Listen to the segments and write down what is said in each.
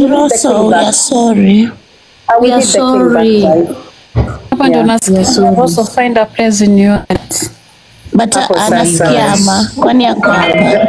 King Rosso, we are sorry. We are sorry. Hapa ndio nasikia Rosso find a place in you. But anasikia ama kwani yako hapa.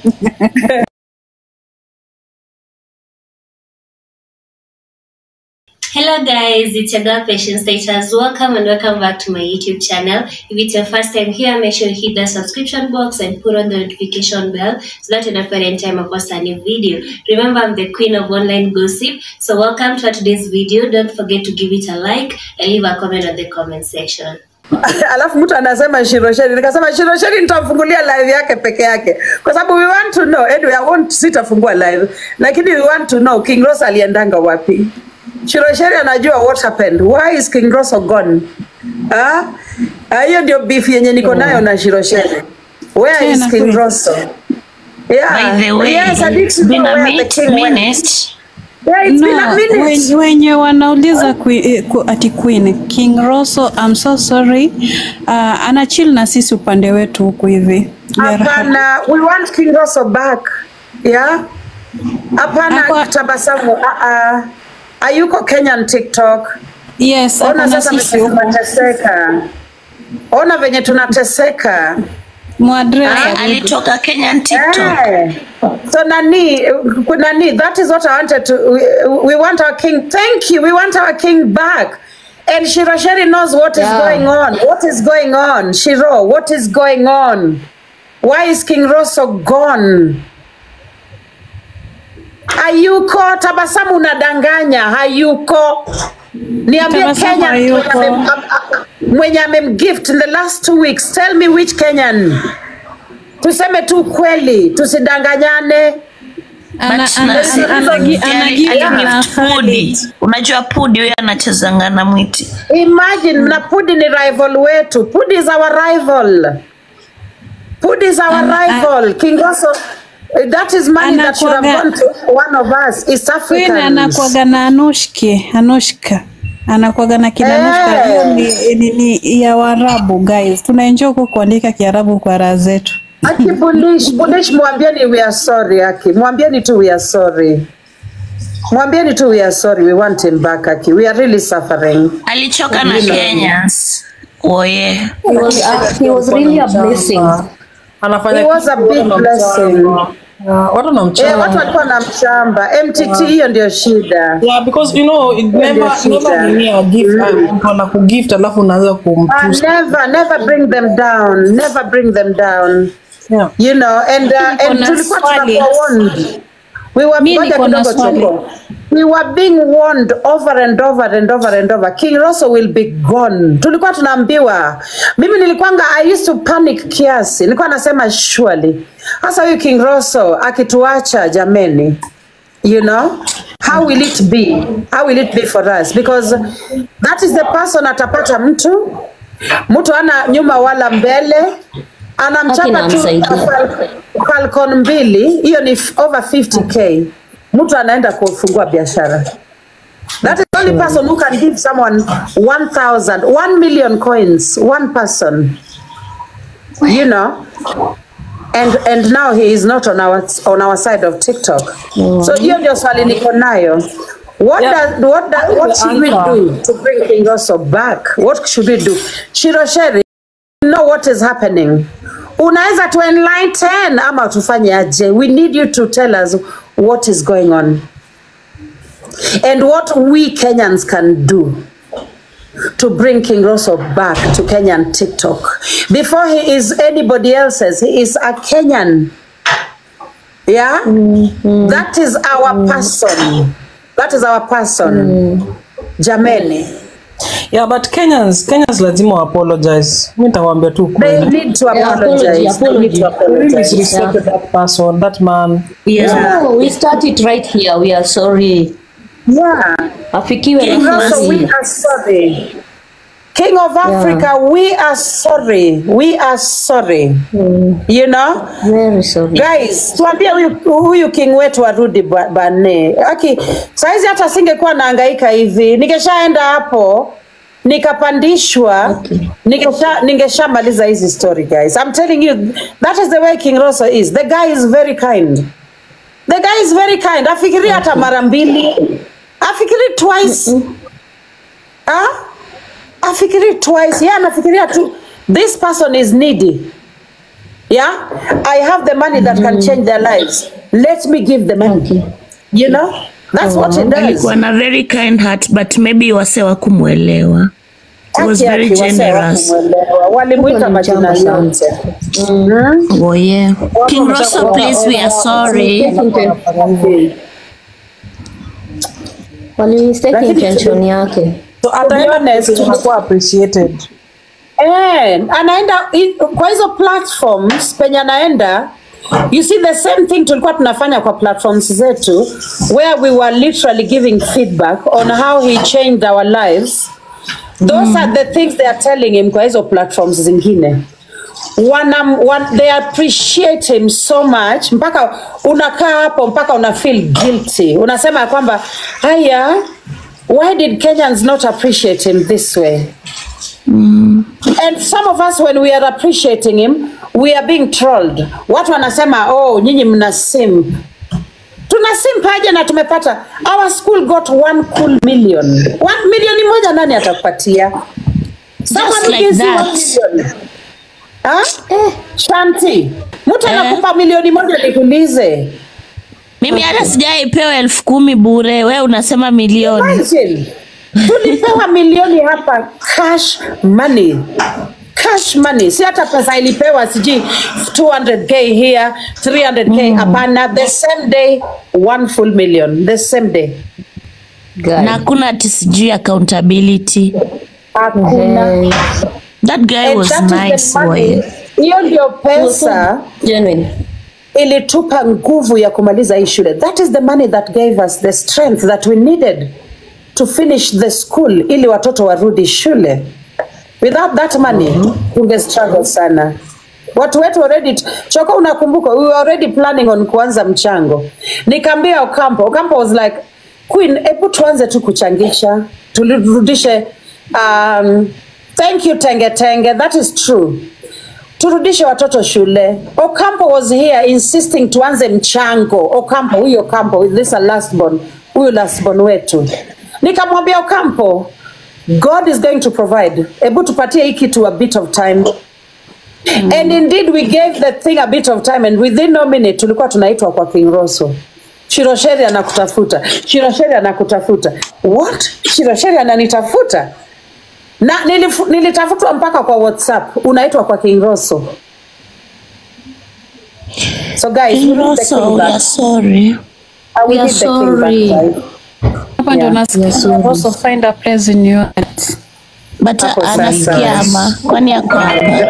Hello guys, it's your girl Patience Status. Welcome and welcome back to my YouTube channel. If it's your first time here, make sure you hit the subscription box and put on the notification bell so that you don't any time I post a new video. Remember, I'm the queen of online gossip. So welcome to today's video. Don't forget to give it a like and leave a comment on the comment section. Alafu mtu anasema Shirosheri, nikasema Shirosheri nitamfungulia live yake peke yake kwa sababu we want to know. Anyway, I won't sitafungua live, lakini we want to know King Rosso aliendanga wapi. Shirosheri anajua what happened. Why is King Rosso gone? Hiyo ndio beef yenye niko nayo na Shirosheri. Where is King Rosso? Yeah. By the way, yes, it's been a minute. Yeah, it's been a minute. Wenye wanauliza ati Queen King Rosso, I'm so sorry. Ana chill na sisi upande wetu huku hivi. Hapana, we want King Rosso back. Yeah? Hapana tabasamu. Ayuko Kenyan TikTok. Yes, ona sasa tunateseka. Ona venye tunateseka. Mwadresa alitoka Kenyan TikTok. So nani, that is what I wanted to, we want our king. Thank you. We want our king back. And Shirosheri knows what is going on. What is going on? Shiro, what is going on? Why is King Rosso gone? Hayuko, tabasamu unadanganya, hayuko. Niambie Kenyan mwenye amemgift in the last 2 weeks. Tell me which Kenyan. Tuseme tu kweli, tusidanganyane. Unajua Pudi huyo anachezanga na Mwiti. Imagine na Pudi ni rival wetu. Pudi is our rival. Pudi is our rival. King Rosso, that is money that should have gone to one of us, East Africans. Queen anakuaga na Anushka. Anakuaga na kila Anushka. Ni ya Waarabu guys. Tunaenjoy kuandika Kiarabu kwa raha zetu. Aki Bulish mwambieni we are sorry Aki. Mwambieni tu we are sorry. Mwambieni tu we are sorry. We want him back Aki. We are really suffering. Alichoka na Kenyans. Oh yeah. He was really a blessing. He was a big blessing. Watu na mchamba. Watu walikuwa na mchamba. MTT hiyo ndio shida. Yeah, because you know it never really a gift. Wana kugift alafu unaanza kumtusi. Never bring them down. Never bring them down. Yeah. You know, and tulikuwa tunakuwa warned. We were being warned over and over. King Rosso will be gone. Tulikuwa tunaambiwa. Mimi nilikuwanga, I used to panic kiasi. Nilikuwa nasema surely. Hasa huyu King Rosso akituacha jameni. You know, how will it be? How will it be for us? Because that is the person atapata mtu ana nyuma wala mbele. Anamchapa tu Falcon 2, hiyo ni over 50k. Mtu anaenda kufungua biashara. That is the only person who can give someone 1 million coins, one person. You know? And now he is not on our side of TikTok. So hiyo ndio swali niko nayo. What should we do to bring King Rosso back? What should we do? Shirosheri, you know what is happening. Unaweza to enlighten ama tufanye aje? We need you to tell us what is going on. And what we Kenyans can do to bring King Rosso back to Kenyan TikTok. Before he is anybody else's, he is a Kenyan. Yeah? That is our person. That is our person. Jameni. Yeah, but Kenyans lazima apologize. Mimi nitawaambia tu kweli. They need to apologize. They need to apologize. Disrespect that person, that man. Yeah. No, we started right here. We are sorry. Yeah. King Rosso, we are sorry. King of Africa, we are sorry. We are sorry. You know? Very sorry. Guys, tuambie huyu king wetu arudi bane. Aki, saizi hata singekuwa nahangaika hivi. Ningeshaenda hapo, nikapandishwa, ningeshamaliza hizi story guys. I'm telling you, that is the way King Rosso is. The guy is very kind. The guy is very kind. Afikiri hata mara mbili. Afikiri twice. Afikiri twice. Yeah, nafikiria tu. This person is needy. Yeah, I have the money that can change their lives. Let me give them money. You know, that's what it does. Alikuwa na very kind heart, but maybe wase wakumuelewa. He was very generous. Walimuita majina yote. Oh yeah. King Rosso, please, we are sorry. Walitake intention yake. So at the honest, tunakuwa appreciated. Anaenda kwa hizo platforms penye anaenda, you see the same thing tulikuwa tunafanya kwa platforms zetu, where we were literally giving feedback on how he changed our lives. Those are the things they are telling him kwa hizo platforms zingine. They appreciate him so much, mpaka unakaa hapo mpaka una feel guilty. Unasema kwamba haya, why did Kenyans not appreciate him this way? And some of us, when we are appreciating him, we are being trolled. Watu wanasema, oh, nyinyi mna simp. Tuna simp aje na tumepata. Our school got 1 cool million. 1 million moja nani atakupatia? Just like that. Shanti. Mtu anakupa milioni moja nikuulize. Mimi hata sijaipewa 10,000 bure, wewe unasema milioni. Imagine. Tulipewa milioni hapa, cash money. Cash money. Si hata pesa ilipewa siji 200k here, 300k hapana. The same day 1 full million. The same day. Na hakuna TSG accountability. Hakuna. That guy was nice boy. Hiyo ndio pesa Genuine. ilitupa nguvu ya kumaliza hii shule. That is the money that gave us the strength that we needed to finish the school ili watoto warudi shule. Without that money, tunge struggle sana. Watu wetu already, Choko unakumbuka, we were already planning on kuanza mchango. Nikamwambia Ocampo was like, Queen, hebu tuanze tu kuchangisha, turudishe, thank you Tenge, that is true. Turudishe watoto shule. Ocampo was here insisting tuanze mchango. Ocampo, huyo Ocampo, this a lastborn, huyo lastborn wetu. Nikamwambia Ocampo, God is going to provide. Ebu tupatie hiki to a bit of time. And indeed we gave the thing a bit of time, and within no minute tulikuwa tunaitwa kwa King Rosso. Shirosheri anakutafuta. Shirosheri anakutafuta. What? Shirosheri ananitafuta? Na nilitafutwa mpaka kwa WhatsApp. Unaitwa kwa King Rosso. So guys, King Rosso, we are sorry. We are sorry. Hapa ndo nasikia also find a place in your heart. But anasikia ama kwani yako hapa?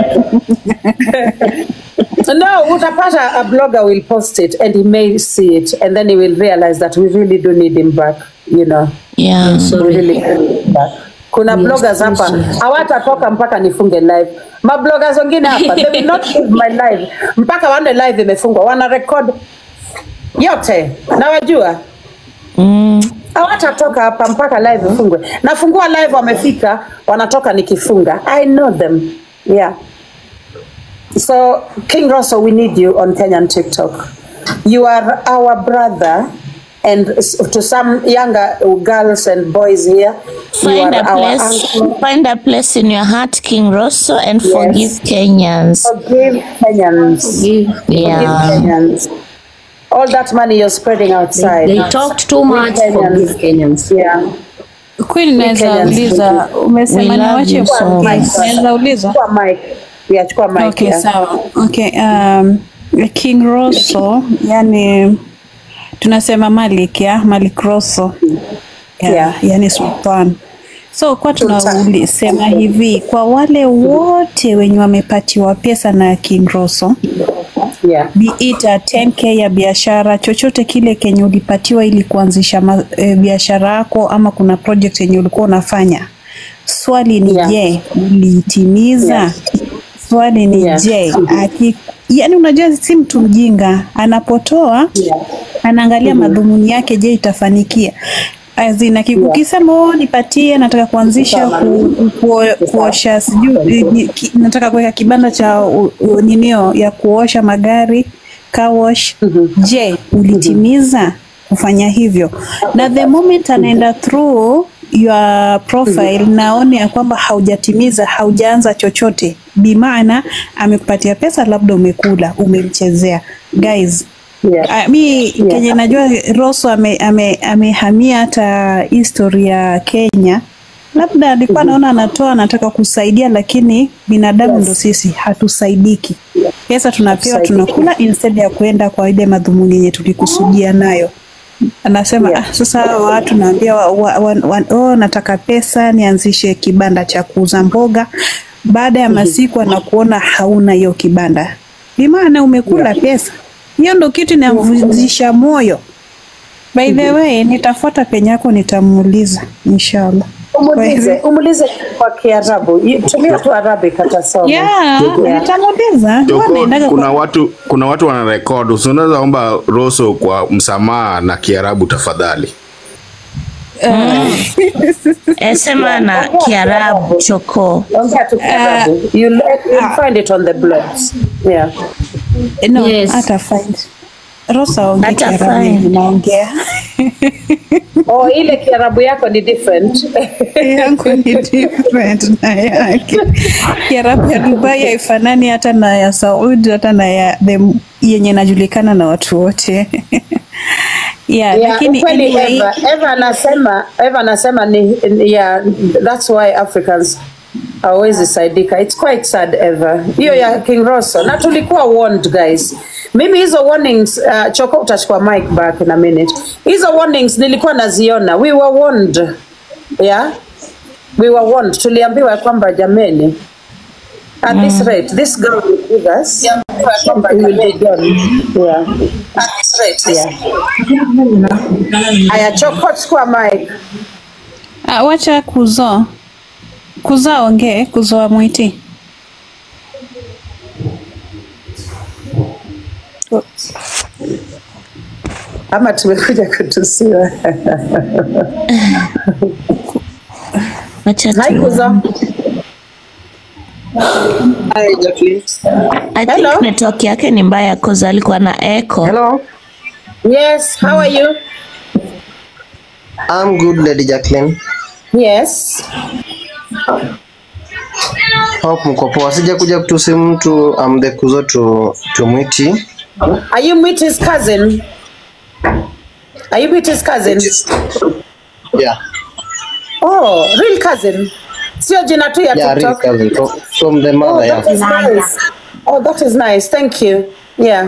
No, utapata a blogger will post it and he may see it and then he will realize that we really do need him back, you know. Yeah. We really do need him back. Kuna bloggers hapa hawatatoka mpaka nifunge live. Ma bloggers wengine hapa they will not leave my live mpaka waone live imefungwa. Wana record yote. Na wajua? Hawatatoka hapa mpaka live ifungwe. Nafungua live wamefika, wanatoka nikifunga. I know them. Yeah. So King Rosso, we need you on Kenyan TikTok. You are our brother, and to some younger girls and boys here, Find a place in your heart, King Rosso, and forgive Kenyans. Forgive Kenyans. Yeah. Forgive Kenyans. All that money you're spreading outside. They talked too much for these Kenyans. Yeah. Queen, naweza uliza, umesema na wache so naweza uliza. Chukua mic. Yeah, chukua mic. Okay, yeah. sawa. Okay, King Rosso, yani tunasema Malik, ya Malik Rosso. Yeah. Yani sultan. So kwa tunasema hivi, kwa wale wote wenye wamepatiwa pesa na King Rosso, Yeah. be it a 10k ya biashara, chochote kile kenye ulipatiwa ili kuanzisha biashara yako, ama kuna project yenye ulikuwa unafanya, swali ni je, uliitimiza? Swali ni je, yani unajua si mtu mjinga anapotoa anaangalia madhumuni yake, je itafanikia? Azina ukisema nipatie, nataka kuanzisha kuosha sijui nataka kuweka kibanda cha ninio ya kuosha magari car wash. Je, ulitimiza kufanya hivyo? Na the moment anaenda through your profile naone ya kwamba haujatimiza, haujaanza chochote, bimaana amekupatia pesa, labda umekula, umemchezea. Guys, mi Kenya najua Rosso amehamia hata historia ya Kenya, labda alikuwa naona anataka kusaidia, lakini binadamu ndo sisi, hatusaidiki. Pesa tunapewa, tunakula instead ya kuenda kwa ile madhumuni yenye tulikusudia nayo. Anasema sasa watu naambia nataka pesa nianzishe kibanda cha kuuza mboga. Baada ya masiku anakuona hauna hiyo kibanda, bimaana umekula pesa. Hiyo ndo kitu inavunjisha moyo. By the way, nitafuata penye yako, nitamuuliza inshallah. Umulize kwa Kiarabu. Tumia tu Arabic atasoma. Nitamuuliza. Kuna watu wana record. Unaweza omba Rosso kwa msamaha na Kiarabu tafadhali. Sema na Kiarabu choko. You'll find it on the blogs. Yeah. No, ata find. Rosso ongea Kiarabu naongea. Oh, ile Kiarabu yako ni different. Yangu ni different na yake. Kiarabu ya Dubai haifanani hata na ya Saudi, hata na ya yenye inajulikana na watu wote. Lakini anyway, Eva anasema ni that's why Africans hawezi saidika. It's quite sad, Eva. Hiyo ya King Rosso. Na tulikuwa warned, guys. Mimi hizo warnings, Choko utachukua mic back in a minute. Hizo warnings nilikuwa naziona. We were warned. Yeah? We were warned. Tuliambiwa kwamba jameni, at this rate, this girl will give us. It will be done. Yeah. At this rate, Aya, Choko chukua mic. Wacha kuzo ongee, kuzo Mwiti. Ama tumekuja kutusiwa. Hi, Kuzo. Hi, Jacqueline. I think network yake ni mbaya Kuzo, alikuwa na echo. Hello. Yes, how are you? I'm good, Lady Jacqueline. Yes. Hope mko poa. Sija kuja kutusi mtu. I'm the Kuzo to Mwiti. Are you Mwiti's cousin? Are you Mwiti's cousin? Yeah. Oh, real cousin. Sio jina tu ya TikTok. Yeah, real cousin. From the mother, that is nice. Oh, that is nice. Thank you. Yeah.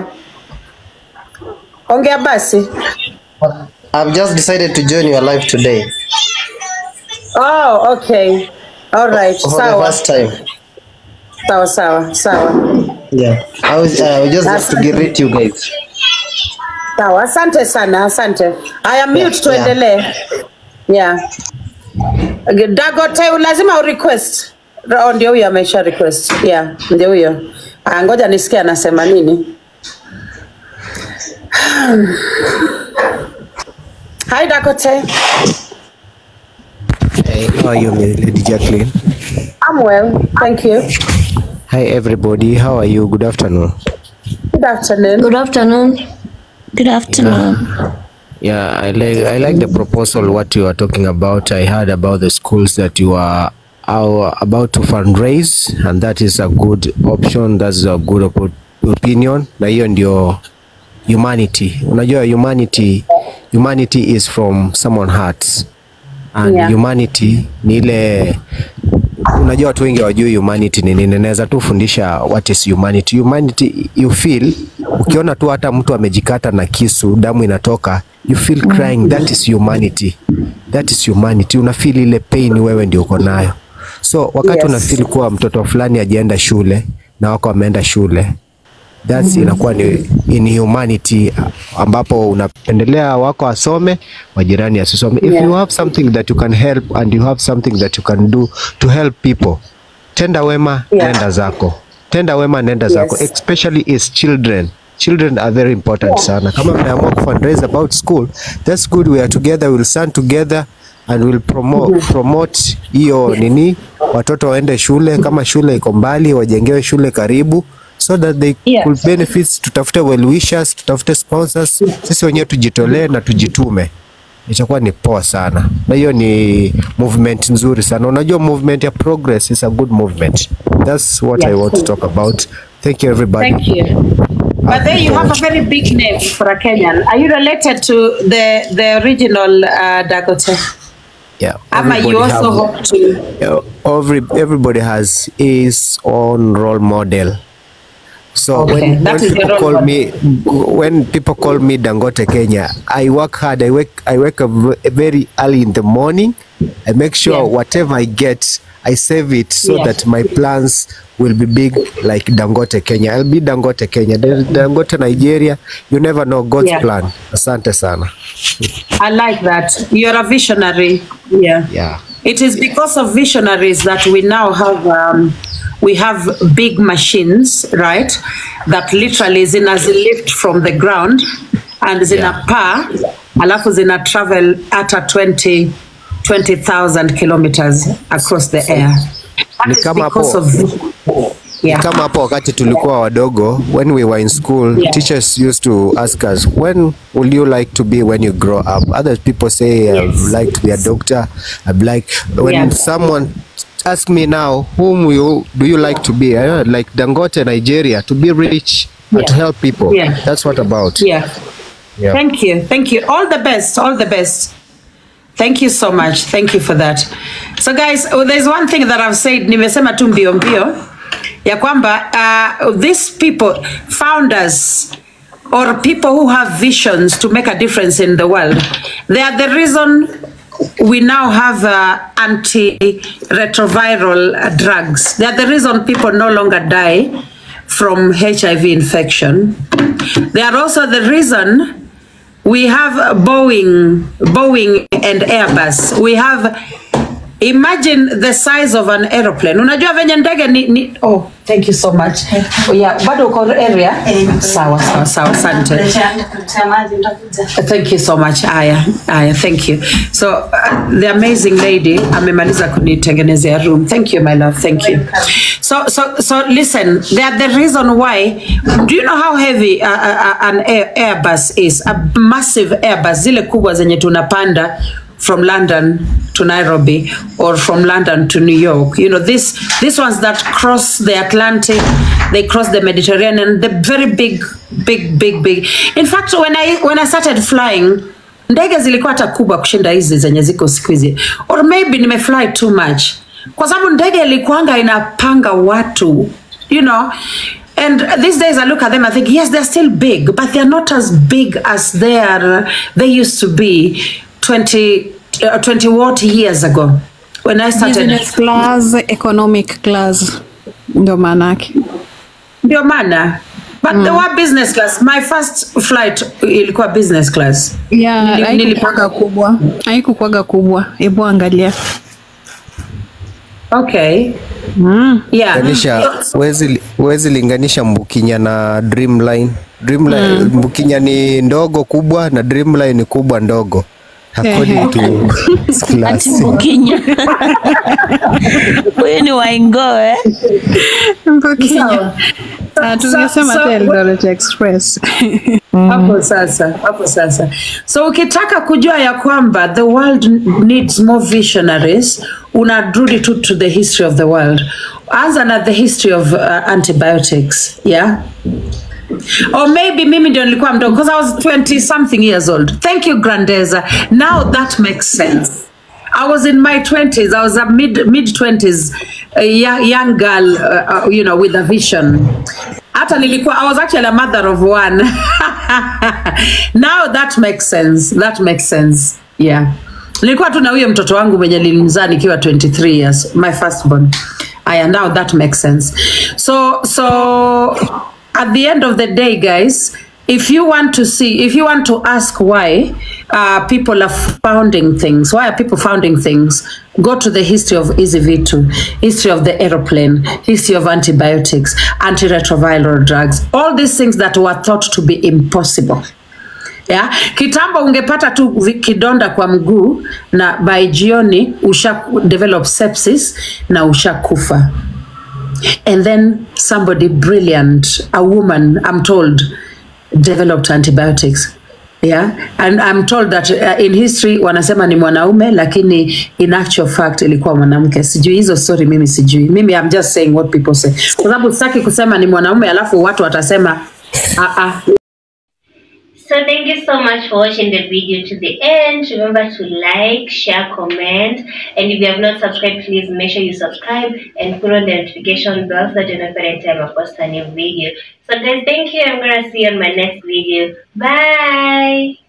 Ongea basi. I've just decided to join your live today. Oh, okay. All right. For the first time. Sawa. Yeah. I was just have to greet you guys. Sawa, asante sana, asante. I am mute, tuendelee. Yeah. Dagote lazima request. Ndio huyo amesha request. Yeah, ndio huyo. Ngoja nisikie anasema nini. Hi Dagote. Hey, how are you, Lady Jacqueline? I'm well, thank you. Hi everybody, how are you? Good afternoon. Good afternoon. Good afternoon. Good afternoon. Yeah, I like the proposal, what you are talking about. I heard about the schools that you are about to fundraise, and that is a good option. That's a good opinion. Na hiyo ndio humanity. Unajua humanity is from someone hearts. And humanity ni ile, unajua watu wengi hawajui humanity ni nini. Naweza tu fundisha what is humanity. Humanity, you feel, ukiona tu hata mtu amejikata na kisu, damu inatoka, you feel crying. That is humanity. That is humanity. Una feel ile pain, wewe ndio uko nayo. So wakati una feel kuwa mtoto fulani hajaenda shule na wako ameenda shule, that's inakuwa ni inhumanity, ambapo unapendelea wako asome, wajirani asisome. If you have something that you can help and you have something that you can do to help people, tenda wema, nenda zako. Tenda wema, nenda zako. Especially is children. Children are very important sana. Kama mnaamua kufundraise about school, that's good. We are together, we'll stand together and we'll promote hiyo nini, watoto waende shule. Kama shule iko mbali, wajengewe shule karibu, so that they could benefit. Tutafute well wishers, tutafute sponsors, sisi wenyewe tujitolee na tujitume, itakuwa ni poa sana. Na hiyo ni movement nzuri sana. Unajua movement ya progress is a good movement. That's what I want to talk about. Thank you everybody. Thank you. But there you have a very big name for a Kenyan. Are you related to the original Dangote? Yeah. Ama you also hope to? Everybody has his own role model. So okay. when people call me Dangote Kenya, I work hard. I wake up very early in the morning. I make sure whatever I get, I save it so that my plans will be big like Dangote Kenya. I'll be Dangote Kenya. Dangote Nigeria, you never know God's plan. Asante sana. I like that. You're a visionary. Yeah. It is because of visionaries that we now have we have big machines, right? That literally lift from the ground and zina pa, alafu zina travel at a 20,000 kilometers across the air. Ni kama hapo wakati tulikuwa wadogo, when we were in school, teachers used to ask us, when will you like to be when you grow up? Other people say, I'd like to be a doctor. I'd like, when someone ask me now, whom do you like to be? Like Dangote, Nigeria, to be rich and to help people. That's what about. Thank you. All the best. Thank you so much. Thank you for that. So guys, there's one thing that I've said, nimesema tu mbio mbio, ya kwamba these people, founders or people who have visions to make a difference in the world, they are the reason we now have antiretroviral drugs. They are the reason people no longer die from HIV infection. They are also the reason we have Boeing and Airbus. We have, imagine the size of an aeroplane. Unajua venye ndege ni oh, thank you so much. Bado uko area? Sawa, asante. Thank you so much. Aya, thank you. So the amazing lady amemaliza kunitengenezea room. Thank you, my love. Thank you. So listen, they are the reason why. Do you know how heavy an Airbus is? A massive Airbus, zile kubwa zenye tunapanda from London to Nairobi or from London to New York. You know, these ones that cross the Atlantic, they cross the Mediterranean, the very big. In fact, when I started flying, ndege zilikuwa hata kubwa kushinda hizi zenye ziko siku hizi. Or maybe nimefly too much. Kwa sababu ndege ilikuanga inapanga watu, you know. And these days I look at them, I think, yes, they're still big, but they're not as big as they used to be 20 what years ago when I started. Business class, economic class, ndio manake. Ndio maana. But they were business class. My first flight ilikuwa business class. Yeah, haikuwa kubwa. Haikuwa kubwa. Hebu angalia. Okay. Yeah. Wezi linganisha Mbukinya na Dreamline. Mbukinya ni ndogo kubwa na Dreamline ni kubwa ndogo. According to class. Mbukinya. Wewe ni waingo Mbukinya. Tungesema Eldoret Express. Hapo sasa. So ukitaka kujua ya kwamba the world needs more visionaries, unarudi to the history of the world. Anza na the history of antibiotics, yeah? Or maybe mimi ndio nilikuwa mdogo because I was 20 something years old. Thank you, Grandeza. Now that makes sense. I was in my 20s. I was a mid 20s, young girl, you know, with a vision. I was actually a mother of one. Now that makes sense. Yeah. Nilikuwa tu na huyo mtoto wangu mwenye nilimzaa nikiwa 23 years, my firstborn. Now that makes sense. So at the end of the day, guys, if you want to ask why people are founding things, go to the history of EasyV2, history of the aeroplane, history of antibiotics, antiretroviral drugs, all these things that were thought to be impossible. Yeah? Kitambo ungepata tu kidonda kwa mguu na by jioni usha develop sepsis na usha kufa. And then somebody brilliant, a woman, I'm told, developed antibiotics. Yeah, and I'm told that in history wanasema ni mwanaume, lakini in actual fact ilikuwa mwanamke. Sijui hizo story, mimi sijui. Mimi I'm just saying what people say. Kwa sababu sitaki kusema ni mwanaume alafu watu watasema So thank you so much for watching the video to the end. Remember to like, share, comment, and if you have not subscribed, please make sure you subscribe and put on the notification bell so that you know every time I post a new video. So guys, thank you. I'm gonna see you on my next video. Bye.